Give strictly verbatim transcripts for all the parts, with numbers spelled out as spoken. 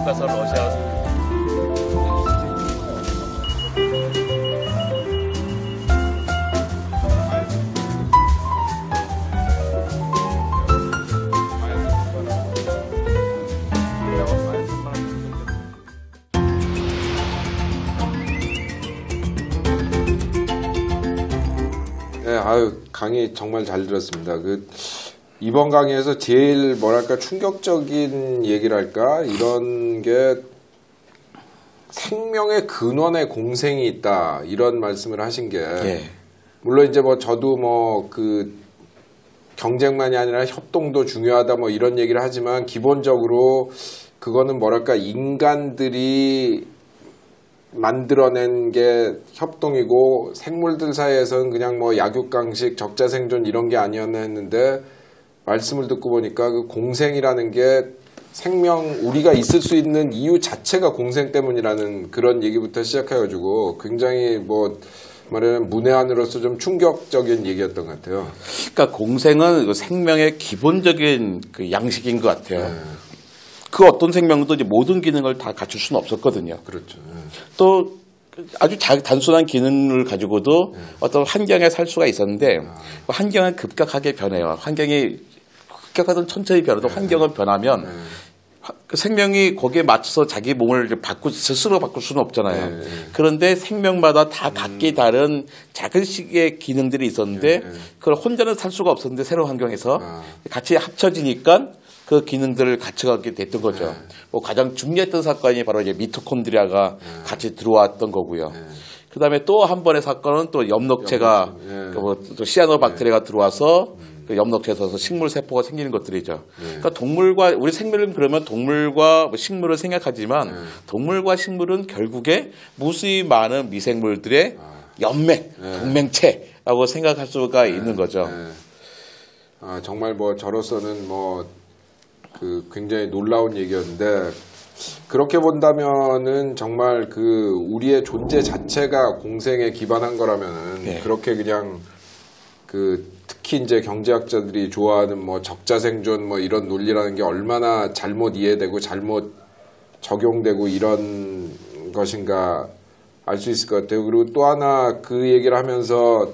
가서 러시아 네, 아유, 강의 정말 잘 들었습니다. 그, 이번 강의에서 제일 뭐랄까 충격적인 얘기를 할까? 이런 게 생명의 근원에 공생이 있다. 이런 말씀을 하신 게. 예. 물론 이제 뭐 저도 뭐 그 경쟁만이 아니라 협동도 중요하다 뭐 이런 얘기를 하지만 기본적으로 그거는 뭐랄까 인간들이 만들어낸 게 협동이고 생물들 사이에서는 그냥 뭐 약육강식 적자생존 이런 게 아니었나 했는데 말씀을 듣고 보니까 그 공생이라는 게 생명 우리가 있을 수 있는 이유 자체가 공생 때문이라는 그런 얘기부터 시작해가지고 굉장히 뭐 말하면 문외한으로서 좀 충격적인 얘기였던 것 같아요. 그러니까 공생은 생명의 기본적인 그 양식인 것 같아요. 네. 그 어떤 생명도 이제 모든 기능을 다 갖출 수는 없었거든요. 그렇죠. 네. 또 아주 자, 단순한 기능을 가지고도 네. 어떤 환경에 살 수가 있었는데 아. 환경은 급격하게 변해요. 환경이 급격하든 천천히 변해도 네. 환경은 변하면 네. 그 생명이 거기에 맞춰서 자기 몸을 바꾸 스스로 바꿀 수는 없잖아요. 네. 그런데 생명마다 다 각기 음. 다른 작은 식의 기능들이 있었는데 네. 그걸 혼자는 살 수가 없었는데 새로운 환경에서 아. 같이 합쳐지니까 그 기능들을 갖춰가게 됐던 거죠. 네. 뭐 가장 중요했던 사건이 바로 이제 미토콘드리아가 네. 같이 들어왔던 거고요. 네. 그 다음에 또 한 번의 사건은 또 엽록체가 네. 그 뭐 또 시아노박테리아가 네. 들어와서 음. 그 엽록체에서 식물 세포가 생기는 것들이죠. 네. 그러니까 동물과 우리 생물은 그러면 동물과 식물을 생각하지만 네. 동물과 식물은 결국에 무수히 많은 미생물들의 아. 연맹, 네. 동맹체라고 생각할 수가 네. 있는 거죠. 네. 아, 정말 뭐 저로서는 뭐 그 굉장히 놀라운 얘기였는데 그렇게 본다면은 정말 그 우리의 존재 자체가 공생에 기반한 거라면은 네. 그렇게 그냥 그 특히 이제 경제학자들이 좋아하는 뭐 적자생존 뭐 이런 논리라는 게 얼마나 잘못 이해되고 잘못 적용되고 이런 것인가 알 수 있을 것 같아요. 그리고 또 하나 그 얘기를 하면서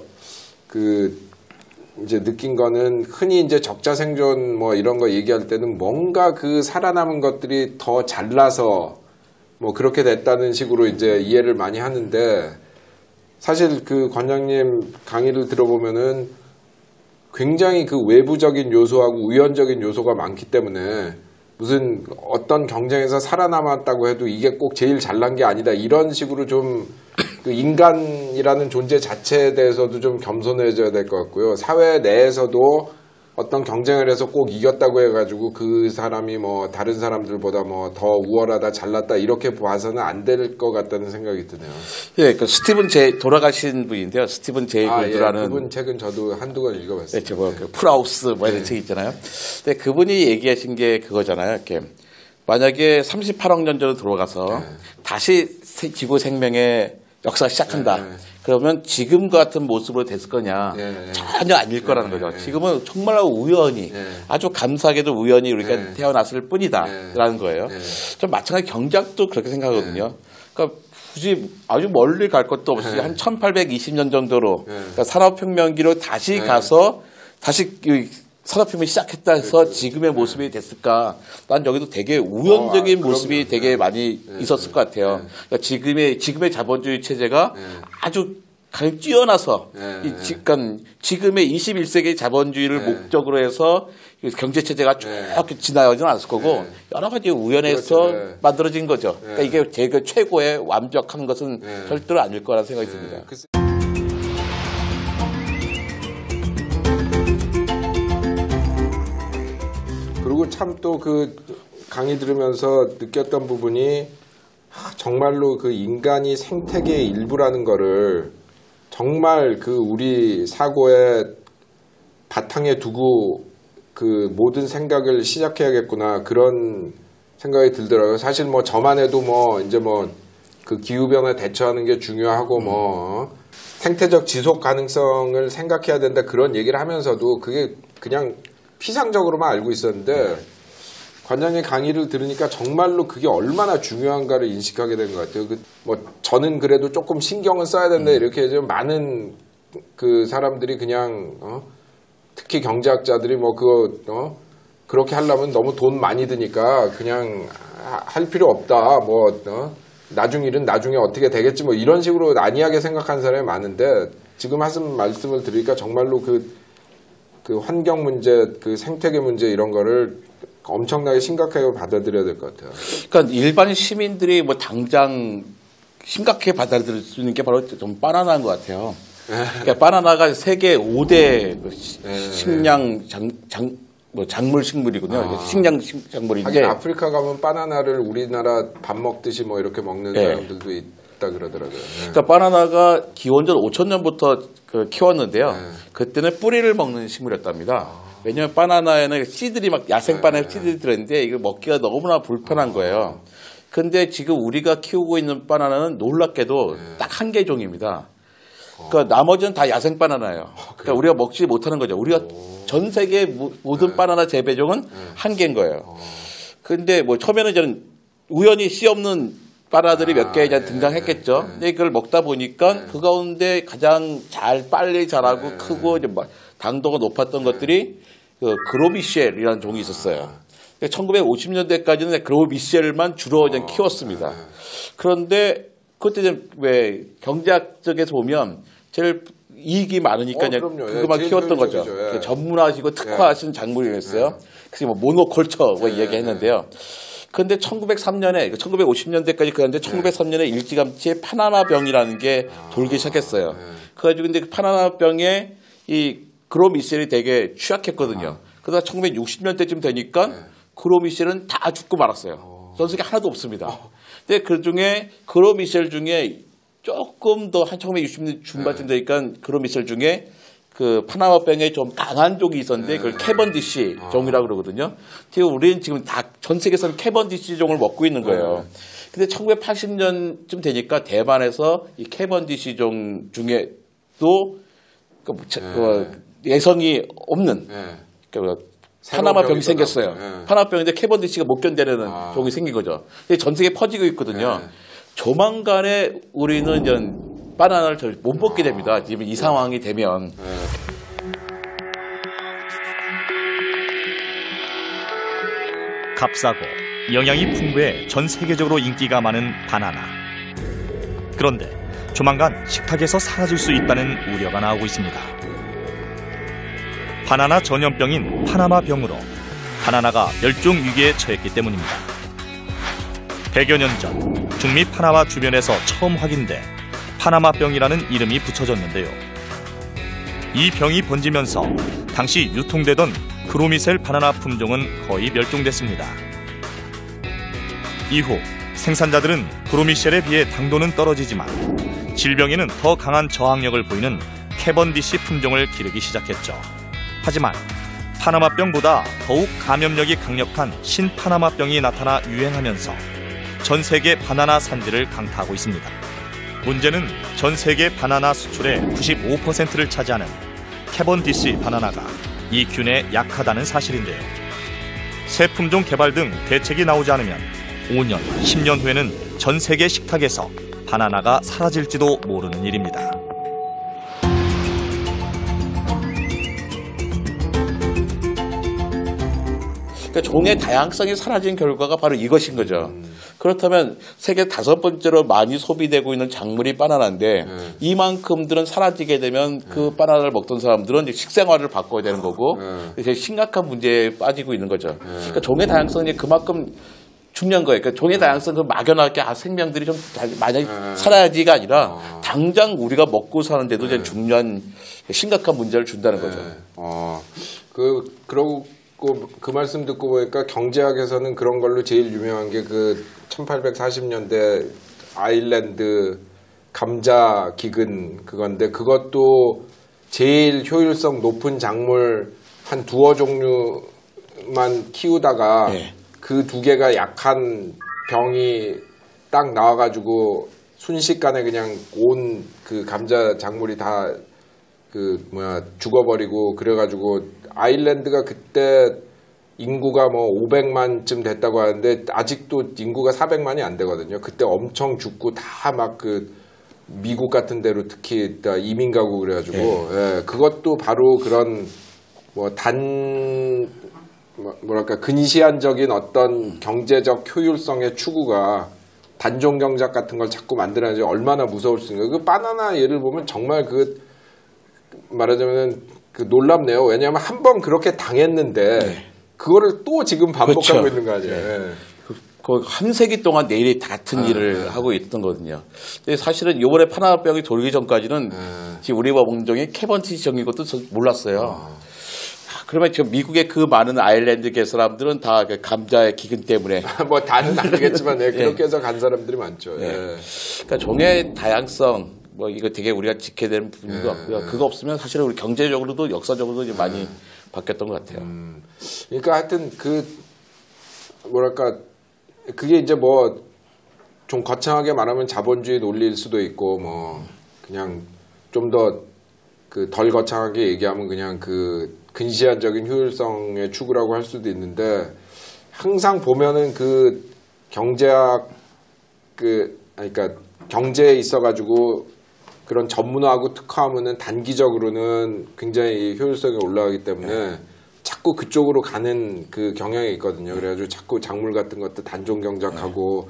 그 이제 느낀 거는 흔히 이제 적자생존 뭐 이런 거 얘기할 때는 뭔가 그 살아남은 것들이 더 잘나서 뭐 그렇게 됐다는 식으로 이제 이해를 많이 하는데 사실 그 관장님 강의를 들어보면은 굉장히 그 외부적인 요소하고 우연적인 요소가 많기 때문에 무슨 어떤 경쟁에서 살아남았다고 해도 이게 꼭 제일 잘난 게 아니다 이런 식으로 좀 그 인간이라는 존재 자체에 대해서도 좀 겸손해져야 될 것 같고요. 사회 내에서도 어떤 경쟁을 해서 꼭 이겼다고 해가지고 그 사람이 뭐 다른 사람들보다 뭐 더 우월하다 잘났다 이렇게 봐서는 안 될 것 같다는 생각이 드네요. 예, 그 스티븐 제이 돌아가신 분인데요. 스티븐 제이 아, 골드라는 예, 그분 책은 저도 한두 권 읽어봤어요. 네, 뭐 그 프라우스 뭐 이런 네. 책 있잖아요. 근데 그분이 얘기하신 게 그거잖아요. 이렇게 만약에 삼십팔억 년 전으로 돌아가서 네. 다시 지구 생명의 역사가 시작한다. 네. 그러면 지금 같은 모습으로 됐을 거냐? 네. 전혀 아닐 거라는 네. 거죠. 지금은 정말 우연히 네. 아주 감사하게도 우연히 우리가 네. 태어났을 뿐이다라는 거예요. 네. 좀 마찬가지 경제학도 그렇게 생각하거든요. 네. 그러니까 굳이 아주 멀리 갈 것도 없이 네. 한 천팔백이십 년 정도로 네. 그러니까 산업혁명기로 다시 네. 가서 다시 산업혁명이 시작했다 해서 그렇죠. 지금의 모습이 됐을까? 난 여기도 되게 우연적인 어, 아, 모습이 되게 네. 많이 네. 있었을 것 같아요. 네. 그러니까 지금의, 지금의 자본주의 체제가 네. 아주 가장 뛰어나서, 네. 이, 그러니까 지금의 이십일 세기 자본주의를 네. 목적으로 해서 경제체제가 쭉 네. 지나가지는 않았을 거고, 네. 여러 가지 우연해서 그렇죠. 네. 만들어진 거죠. 네. 그러니까 이게 되게 최고의 완벽한 것은 네. 절대로 아닐 거라는 생각이 네. 듭니다. 그... 그리고 참 또 그 강의 들으면서 느꼈던 부분이 정말로 그 인간이 생태계의 일부라는 거를 정말 그 우리 사고의 바탕에 두고 그 모든 생각을 시작해야겠구나 그런 생각이 들더라고요. 사실 뭐 저만 해도 뭐 이제 뭐 그 기후변화에 대처하는 게 중요하고 뭐 생태적 지속 가능성을 생각해야 된다 그런 얘기를 하면서도 그게 그냥 피상적으로만 알고 있었는데 관장님 강의를 들으니까 정말로 그게 얼마나 중요한가를 인식하게 된 것 같아요. 그 뭐 저는 그래도 조금 신경을 써야 된다 음. 이렇게 해서 많은 그 사람들이 그냥 어? 특히 경제학자들이 뭐 그거 어? 그렇게 하려면 너무 돈 많이 드니까 그냥 할 필요 없다. 뭐 어? 나중 일은 나중에 어떻게 되겠지 뭐 이런 식으로 안이하게 생각하는 사람이 많은데 지금 하신 말씀을 들으니까 정말로 그, 그 환경 문제, 그 생태계 문제 이런 거를 엄청나게 심각하게 받아들여야 될 것 같아요. 그러니까 일반 시민들이 뭐 당장 심각하게 받아들일 수 있는 게 바로 좀 바나나인 것 같아요. 그러니까 바나나가 세계 오 대 식량 장, 장, 뭐 작물 식물이군요. 아. 식량 작물인데. 하긴 아프리카 가면 바나나를 우리나라 밥 먹듯이 뭐 이렇게 먹는 네. 사람들도 있다 그러더라고요. 네. 그러니까 바나나가 기원전 오천 년부터 그 키웠는데요. 네. 그때는 뿌리를 먹는 식물이었답니다. 왜냐하면 바나나에는 씨들이 막 야생 바나나 씨들이 들어있는데 이거 먹기가 너무나 불편한 거예요. 근데 지금 우리가 키우고 있는 바나나는 놀랍게도 딱 한 개 종입니다. 그러니까 나머지는 다 야생 바나나예요. 그러니까 우리가 먹지 못하는 거죠. 우리가 전 세계 모든 바나나 재배종은 한 개인 거예요. 근데 뭐 처음에는 저는 우연히 씨 없는 바나나들이 몇 개 등장했겠죠. 근데 그걸 먹다 보니까 그 가운데 가장 잘 빨리 자라고 크고 이제 당도가 높았던 것들이 그 그로미셸이라는 종이 있었어요. 천구백오십 년대까지는 그로미셸만 주로 그냥 키웠습니다. 그런데 그때 이제 왜 경제학적에서 보면 제일 이익이 많으니까 어, 그냥 그럼요. 그것만 예, 키웠던 거죠. 효율적이죠. 예. 전문화하시고 특화하신 작물이었어요. 그래서 뭐 모노컬처 뭐 이야기했는데요. 그런데 천구백삼 년에 천구백오십 년대까지 그런데 천구백삼 년에 일찌감치 파나마병이라는 게 돌기 시작했어요. 그래가지고 근데 그 파나마병에 이 그로미셸이 되게 취약했거든요. 그러다 천구백육십 년대쯤 되니까 그로미셸은 다 죽고 말았어요. 전 세계 하나도 없습니다. 근데 그 중에 그로미셸 중에 조금 더 한 천구백육십 년 중반쯤 되니까 그로미셸 중에 그 파나마병에 좀 강한 종이 있었는데 그걸 캐번디시 종이라고 그러거든요. 지금 우리는 지금 다 전 세계에서는 캐번디시 종을 먹고 있는 거예요. 근데 천구백팔십 년쯤 되니까 대만에서 이 캐번디시 종 중에도 그 그 예성이 없는 그 파나마병이 생겼어요. 네. 파나마병인데 캐번디시가 못 견디는 아. 종이 생긴 거죠. 근데 전 세계에 퍼지고 있거든요. 네. 조만간에 우리는 이제 바나나를 잘 못 먹게 됩니다. 지금 이 상황이 되면. 값싸고 영양이 풍부해 전 세계적으로 인기가 많은 바나나. 그런데 조만간 식탁에서 사라질 수 있다는 우려가 나오고 있습니다. 바나나 전염병인 파나마병으로 바나나가 멸종 위기에 처했기 때문입니다. 백여 년 전 중미 파나마 주변에서 처음 확인돼 파나마병이라는 이름이 붙여졌는데요. 이 병이 번지면서 당시 유통되던 그로미셀 바나나 품종은 거의 멸종됐습니다. 이후 생산자들은 그로미셀에 비해 당도는 떨어지지만 질병에는 더 강한 저항력을 보이는 캐번디시 품종을 기르기 시작했죠. 하지만 파나마병보다 더욱 감염력이 강력한 신파나마병이 나타나 유행하면서 전 세계 바나나 산지를 강타하고 있습니다. 문제는 전 세계 바나나 수출의 구십오 퍼센트를 차지하는 캐번디시 바나나가 이 균에 약하다는 사실인데요. 새 품종 개발 등 대책이 나오지 않으면 오 년, 십 년 후에는 전 세계 식탁에서 바나나가 사라질지도 모르는 일입니다. 그러니까 종의 다양성이 사라진 결과가 바로 이것인 거죠. 그렇다면 세계 다섯 번째로 많이 소비되고 있는 작물이 바나나인데 음. 이만큼들은 사라지게 되면 그 음. 바나나를 먹던 사람들은 이제 식생활을 바꿔야 되는 거고 음. 이제 심각한 문제에 빠지고 있는 거죠. 음. 그러니까 종의 다양성이 그만큼 중요한 거예요. 그러니까 종의 다양성을 막연하게 아, 생명들이 좀 많이 음. 살아야지가 아니라 어. 당장 우리가 먹고 사는데도 음. 중요한 심각한 문제를 준다는 거죠. 음. 어, 그 그러고 그 말씀 듣고 보니까 경제학에서는 그런 걸로 제일 유명한 게 그 천팔백사십 년대 아일랜드 감자 기근 그건데 그것도 제일 효율성 높은 작물 한 두어 종류만 키우다가 네. 그 두 개가 약한 병이 딱 나와가지고 순식간에 그냥 온 그 감자 작물이 다 그 뭐야 죽어버리고 그래가지고 아일랜드가 그때 인구가 뭐 오백만쯤 됐다고 하는데 아직도 인구가 사백만이 안 되거든요. 그때 엄청 죽고 다 막 그 미국 같은 데로 특히 이민 가고 그래가지고 네. 예, 그것도 바로 그런 뭐 단 뭐랄까 근시안적인 어떤 경제적 효율성의 추구가 단종 경작 같은 걸 자꾸 만들어야지 얼마나 무서울 수 있는. 그 바나나 예를 보면 정말 그 말하자면은 그 놀랍네요. 왜냐하면 한 번 그렇게 당했는데 네. 그거를 또 지금 반복하고 그렇죠. 있는 거 아니에요. 네. 네. 그 한 세기 동안 내일이 같은 아, 일을 네. 하고 있던 거거든요. 근데 사실은 이번에 파나마병이 돌기 전까지는 네. 지금 우리 원종이 캐번디시정인 것도 몰랐어요. 아. 그러면 지금 미국의 그 많은 아일랜드계 사람들은 다 그 감자의 기근 때문에 뭐 다는 아니겠지만 네, 그렇게 해서 간 사람들이 많죠. 네. 네. 그러니까 종의 다양성 뭐 이거 되게 우리가 지켜야 되는 부분인 것 같고요. 네. 그거 없으면 사실은 우리 경제적으로도 역사적으로도 좀 많이 네. 바뀌었던 것 같아요. 음. 그러니까 하여튼 그 뭐랄까 그게 이제 뭐 좀 거창하게 말하면 자본주의 논리일 수도 있고 뭐 그냥 좀 더 그 덜 거창하게 얘기하면 그냥 그 근시안적인 효율성의 추구라고 할 수도 있는데 항상 보면은 그 경제학 그 그러니까 경제에 있어가지고 그런 전문화하고 특화하면은 단기적으로는 굉장히 효율성이 올라가기 때문에 자꾸 그쪽으로 가는 그 경향이 있거든요. 그래가지고 자꾸 작물 같은 것도 단종 경작하고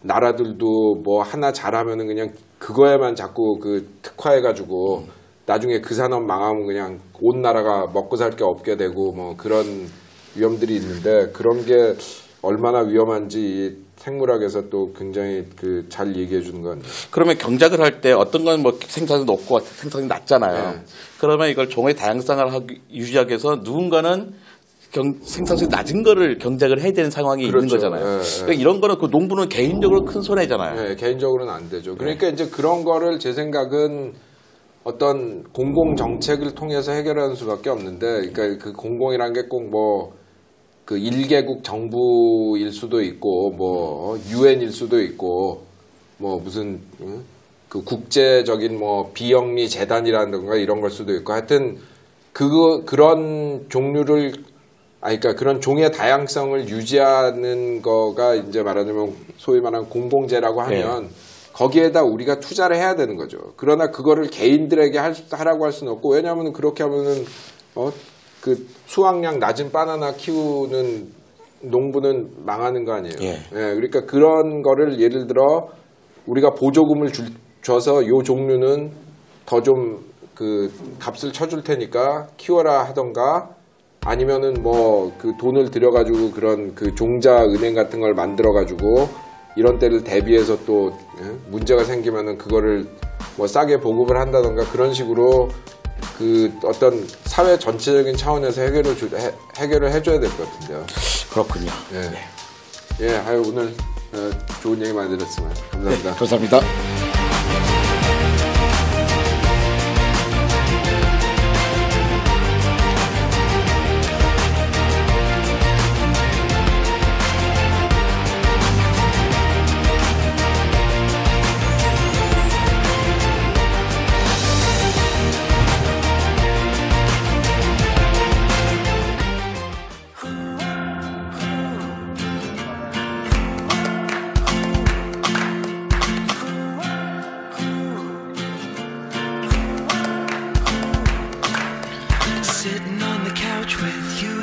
나라들도 뭐 하나 잘하면은 그냥 그거에만 자꾸 그 특화해가지고 나중에 그 산업 망하면 그냥 온 나라가 먹고 살 게 없게 되고 뭐 그런 위험들이 있는데 그런 게 얼마나 위험한지 생물학에서 또 굉장히 그 잘 얘기해 주는 건. 그러면 경작을 할 때 어떤 건 뭐 생산이 높고 생산이 낮잖아요. 네. 그러면 이걸 종의 다양성을 하기, 유지하기 위해서 누군가는 경, 생산성이 낮은 거를 경작을 해야 되는 상황이 그렇죠. 있는 거잖아요. 네, 네. 그러니까 이런 거는 그 농부는 개인적으로 큰 손해잖아요. 네, 개인적으로는 안 되죠. 그러니까 네. 이제 그런 거를 제 생각은 어떤 공공 정책을 통해서 해결하는 수밖에 없는데, 그러니까 그 공공이란 게 꼭 뭐 그 일 개국 정부일 수도 있고, 뭐 유엔일 수도 있고, 뭐 무슨 그 국제적인 뭐 비영리 재단이라든가 이런 걸 수도 있고, 하여튼 그거 그런 종류를 아니 그러니까 그런 종의 다양성을 유지하는 거가 이제 말하자면 소위 말하는 공공재라고 하면. 네. 거기에다 우리가 투자를 해야 되는 거죠. 그러나 그거를 개인들에게 할, 하라고 할 수는 없고, 왜냐하면 그렇게 하면은, 어, 그 수확량 낮은 바나나 키우는 농부는 망하는 거 아니에요. 예. 예, 그러니까 그런 거를 예를 들어 우리가 보조금을 줄, 줘서 요 종류는 더 좀 그 값을 쳐줄 테니까 키워라 하던가 아니면은 뭐 그 돈을 들여가지고 그런 그 종자 은행 같은 걸 만들어가지고 이런 때를 대비해서 또 문제가 생기면은 그거를 뭐 싸게 보급을 한다던가 그런 식으로 그 어떤 사회 전체적인 차원에서 해결을 주, 해, 해결을 해줘야 될 것 같은데요. 그렇군요. 예, 예, 아유 오늘 어, 좋은 얘기 많이 들었습니다. 감사합니다. 네, 감사합니다. Sitting on the couch with you